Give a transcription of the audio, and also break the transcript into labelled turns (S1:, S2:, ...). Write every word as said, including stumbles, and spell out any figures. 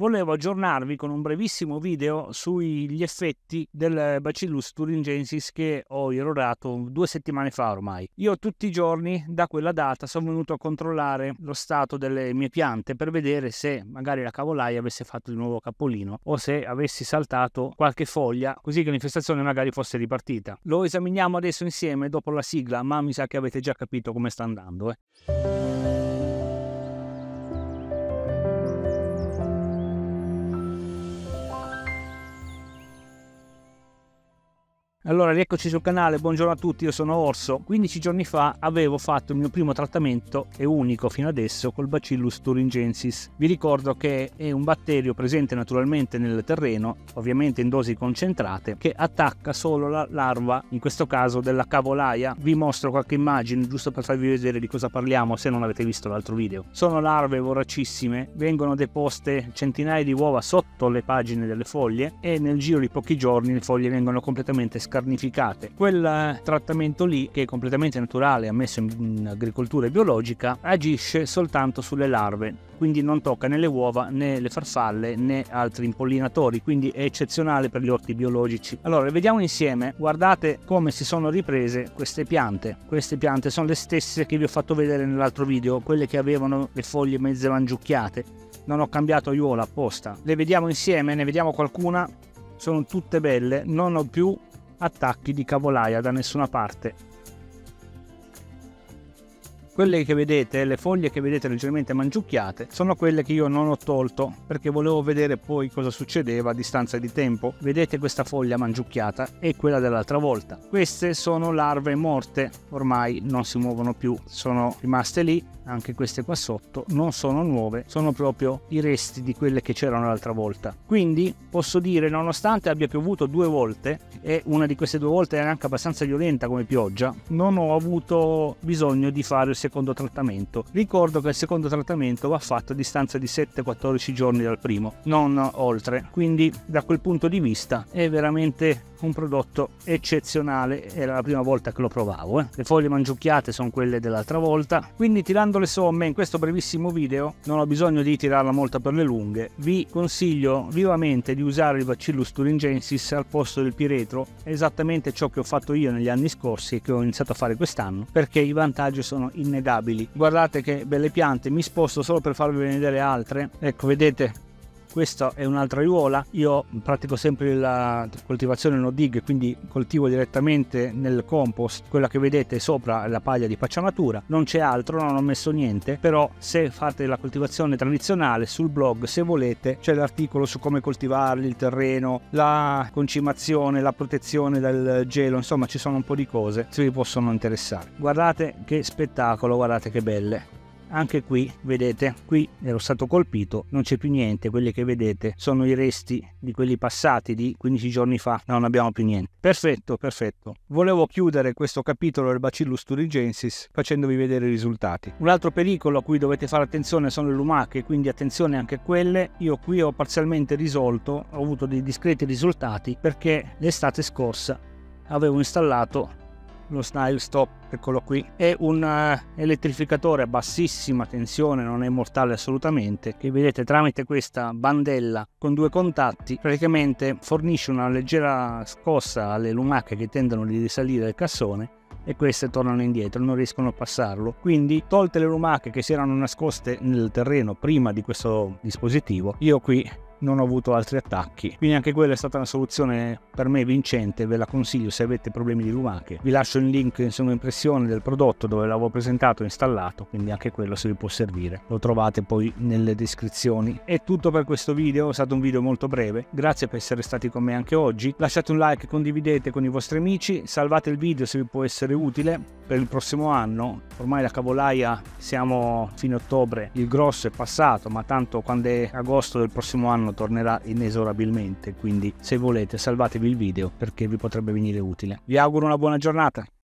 S1: volevo aggiornarvi con un brevissimo video sugli effetti del Bacillus thuringiensis che ho irrorato due settimane fa ormai. Io tutti i giorni da quella data sono venuto a controllare lo stato delle mie piante per vedere se magari la cavolaia avesse fatto di nuovo capolino o se avessi saltato qualche foglia, così che l'infestazione magari fosse ripartita. Lo esaminiamo adesso insieme dopo la sigla, ma mi sa che avete già capito come sta andando, eh. Allora, rieccoci sul canale, buongiorno a tutti, io sono Orso. quindici giorni fa avevo fatto il mio primo trattamento, e unico fino adesso, col Bacillus thuringiensis. Vi ricordo che è un batterio presente naturalmente nel terreno, ovviamente in dosi concentrate, che attacca solo la larva, in questo caso della cavolaia. Vi mostro qualche immagine giusto per farvi vedere di cosa parliamo se non avete visto l'altro video. Sono larve voracissime, vengono deposte centinaia di uova sotto le pagine delle foglie e nel giro di pochi giorni le foglie vengono completamente scarnificate. Quel trattamento lì, che è completamente naturale, ammesso in agricoltura biologica, agisce soltanto sulle larve, quindi non tocca né le uova né le farfalle né altri impollinatori, quindi è eccezionale per gli orti biologici. Allora, vediamo insieme, guardate come si sono riprese queste piante. Queste piante sono le stesse che vi ho fatto vedere nell'altro video, quelle che avevano le foglie mezze mangiucchiate. Non ho cambiato aiuola apposta. Le vediamo insieme, ne vediamo qualcuna. Sono tutte belle, non ho più attacchi di cavolaia da nessuna parte. Quelle che vedete, le foglie che vedete leggermente mangiucchiate, sono quelle che io non ho tolto perché volevo vedere poi cosa succedeva a distanza di tempo. Vedete questa foglia mangiucchiata e quella dell'altra volta. Queste sono larve morte, ormai non si muovono più, sono rimaste lì. Anche queste qua sotto non sono nuove, sono proprio i resti di quelle che c'erano l'altra volta. Quindi posso dire, nonostante abbia piovuto due volte, e una di queste due volte era anche abbastanza violenta come pioggia, non ho avuto bisogno di fare il secondo trattamento. Ricordo che il secondo trattamento va fatto a distanza di sette quattordici giorni dal primo, non oltre, quindi da quel punto di vista è veramente un prodotto eccezionale. Era la prima volta che lo provavo, eh. Le foglie mangiucchiate sono quelle dell'altra volta, quindi tirando le somme in questo brevissimo video, non ho bisogno di tirarla molto per le lunghe, vi consiglio vivamente di usare il Bacillus thuringiensis al posto del piretro, esattamente ciò che ho fatto io negli anni scorsi e che ho iniziato a fare quest'anno, perché i vantaggi sono innegabili. Guardate che belle piante, mi sposto solo per farvi vedere altre. Ecco, vedete, questa è un'altra aiuola. Io pratico sempre la coltivazione no dig, quindi coltivo direttamente nel compost. Quella che vedete sopra è la paglia di pacciamatura, non c'è altro, non ho messo niente. Però se fate la coltivazione tradizionale, sul blog, se volete, c'è l'articolo su come coltivarli, il terreno, la concimazione, la protezione dal gelo, insomma ci sono un po' di cose se vi possono interessare. Guardate che spettacolo, guardate che belle. Anche qui, vedete, qui ero stato colpito, non c'è più niente, quelli che vedete sono i resti di quelli passati di quindici giorni fa, non abbiamo più niente. Perfetto, perfetto. Volevo chiudere questo capitolo del Bacillus thuringiensis facendovi vedere i risultati. Un altro pericolo a cui dovete fare attenzione sono le lumache, quindi attenzione anche a quelle. Io qui ho parzialmente risolto, ho avuto dei discreti risultati perché l'estate scorsa avevo installato lo Snyle Stop, eccolo qui, è un uh, elettrificatore a bassissima tensione, non è mortale assolutamente, che vedete tramite questa bandella con due contatti praticamente fornisce una leggera scossa alle lumache che tendono di risalire il cassone e queste tornano indietro, non riescono a passarlo. Quindi, tolte le lumache che si erano nascoste nel terreno prima di questo dispositivo, io qui non ho avuto altri attacchi, quindi anche quella è stata una soluzione per me vincente. Ve la consiglio se avete problemi di lumache. Vi lascio il link in sovraimpressione del prodotto dove l'avevo presentato e installato, quindi anche quello se vi può servire lo trovate poi nelle descrizioni. È tutto per questo video, è stato un video molto breve, grazie per essere stati con me anche oggi. Lasciate un like, condividete con i vostri amici, salvate il video se vi può essere utile per il prossimo anno. Ormai la cavolaia siamo fine ottobre, il grosso è passato, ma tanto quando è agosto del prossimo anno tornerà inesorabilmente, quindi se volete salvatevi il video perché vi potrebbe venire utile. Vi auguro una buona giornata.